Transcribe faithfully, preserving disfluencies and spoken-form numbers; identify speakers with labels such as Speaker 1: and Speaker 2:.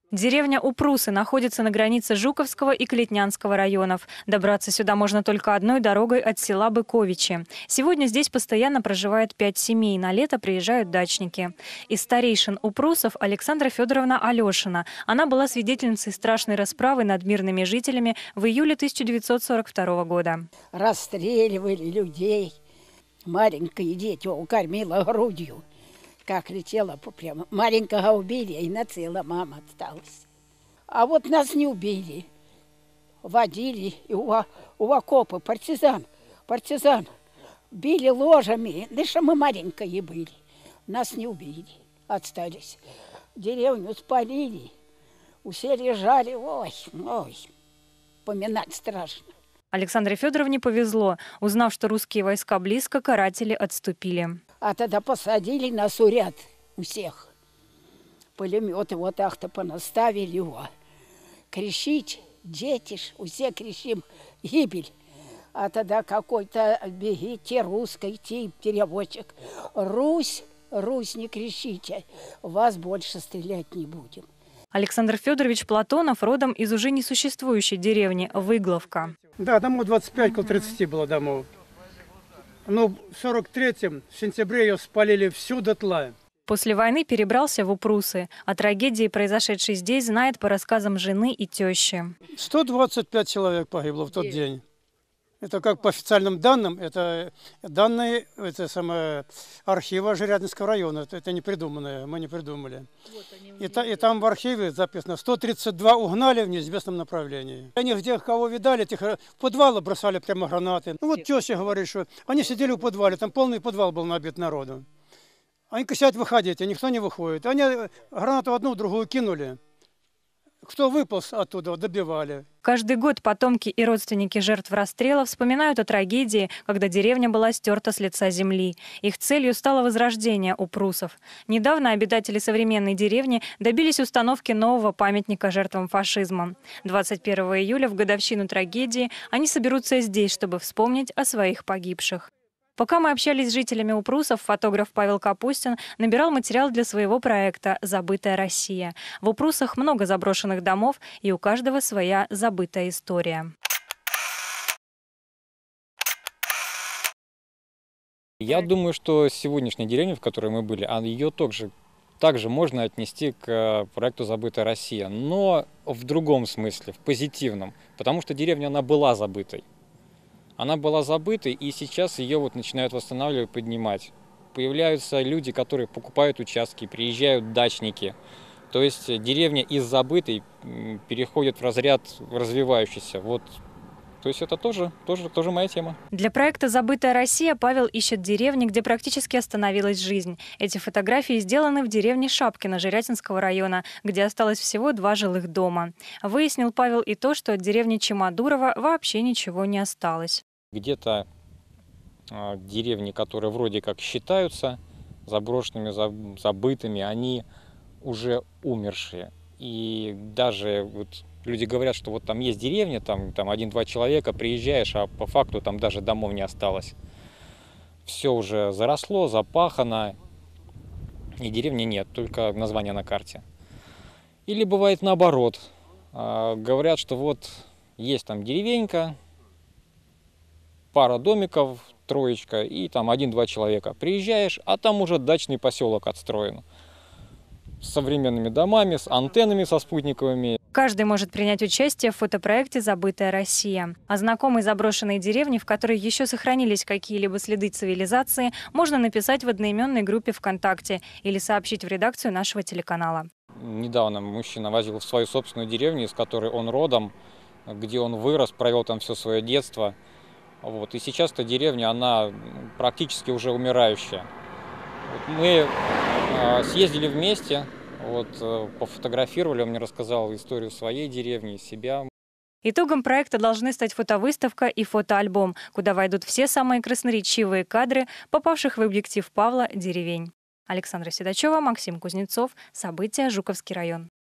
Speaker 1: Деревня Упрусы находится на границе Жуковского и Клетнянского районов. Добраться сюда можно только одной дорогой от села Быковичи. Сегодня здесь постоянно проживает пять семей, на лето приезжают дачники. Из старейшин Упрусов Александра Федоровна Алешина. Она была свидетельницей страшной расправы над мирными жителями в июле тысяча девятьсот сорок второго года.
Speaker 2: Расстреливали людей. Маленькие дети кормила грудью. Как летела прямо. Маленького убили, и на целая мама осталась. А вот нас не убили. Водили и у, у окопа партизан. Партизан. Били ложами. Да что мы маленькие были. Нас не убили. Остались. Деревню спалили. Все лежали. Ой, ой. Поминать страшно.
Speaker 1: Александре Федоровне повезло. Узнав, что русские войска близко, каратели отступили.
Speaker 2: А тогда посадили нас у ряд у всех. Пулеметы вот так-то понаставили его. Кричить, дети ж, все кричим, гибель. А тогда какой-то бегите, русский тип, переводчик. Русь, Русь, не кричите, вас больше стрелять не будем.
Speaker 1: Александр Федорович Платонов родом из уже несуществующей деревни Выгловка.
Speaker 3: Да, домов двадцать пять, около тридцати было домов. Но в сорок третьем, в сентябре, ее спалили всю дотла.
Speaker 1: После войны перебрался в Упрусы. О трагедии, произошедшей здесь, знает по рассказам жены и тещи.
Speaker 3: сто двадцать пять человек погибло в тот день. Это как по официальным данным, это данные это самое, архива Жирятинского района. Это, это не придуманное, мы не придумали. Вот и, та, и там в архиве записано, сто тридцать два угнали в неизвестном направлении. Они где кого видали, тех в подвалы бросали прямо гранаты. Ну вот теща говорит, что они сидели в подвале, там полный подвал был набит народу. Они кричат, выходите, никто не выходит. Они гранату одну, другую кинули. Кто выполз оттуда, добивали.
Speaker 1: Каждый год потомки и родственники жертв расстрела вспоминают о трагедии, когда деревня была стерта с лица земли. Их целью стало возрождение упрусов. Недавно обитатели современной деревни добились установки нового памятника жертвам фашизма. двадцать первого июля, в годовщину трагедии, они соберутся здесь, чтобы вспомнить о своих погибших. Пока мы общались с жителями Упрусов, фотограф Павел Капустин набирал материал для своего проекта «Забытая Россия». В Упрусах много заброшенных домов, и у каждого своя забытая история.
Speaker 4: Я думаю, что сегодняшняя деревня, в которой мы были, ее также, также можно отнести к проекту «Забытая Россия», но в другом смысле, в позитивном, потому что деревня, она была забытой. Она была забытой, и сейчас ее вот начинают восстанавливать, поднимать. Появляются люди, которые покупают участки, приезжают дачники. То есть деревня из забытой переходит в разряд развивающийся. Вот. То есть это тоже, тоже, тоже моя тема.
Speaker 1: Для проекта «Забытая Россия» Павел ищет деревни, где практически остановилась жизнь. Эти фотографии сделаны в деревне Шапкино Жирятинского района, где осталось всего два жилых дома. Выяснил Павел и то, что от деревни Чемодурова вообще ничего не осталось.
Speaker 4: Где-то э, деревни, которые вроде как считаются заброшенными, забытыми, они уже умершие. И даже вот люди говорят, что вот там есть деревня, там, там один-два человека, приезжаешь, а по факту там даже домов не осталось. Все уже заросло, запахано, и деревни нет, только название на карте. Или бывает наоборот. Э, говорят, что вот есть там деревенька, пара домиков, троечка, и там один-два человека. Приезжаешь, а там уже дачный поселок отстроен. С современными домами, с антеннами, со спутниковыми.
Speaker 1: Каждый может принять участие в фотопроекте «Забытая Россия». О знакомой заброшенной деревне, в которой еще сохранились какие-либо следы цивилизации, можно написать в одноименной группе ВКонтакте или сообщить в редакцию нашего телеканала.
Speaker 4: Недавно мужчина возил в свою собственную деревню, из которой он родом, где он вырос, провел там все свое детство. Вот. И сейчас эта деревня, она практически уже умирающая. Вот мы э, съездили вместе, вот, э, пофотографировали, он мне рассказал историю своей деревни, себя.
Speaker 1: Итогом проекта должны стать фотовыставка и фотоальбом, куда войдут все самые красноречивые кадры, попавших в объектив Павла деревень. Александра Седачева, Максим Кузнецов. События. Жуковский район.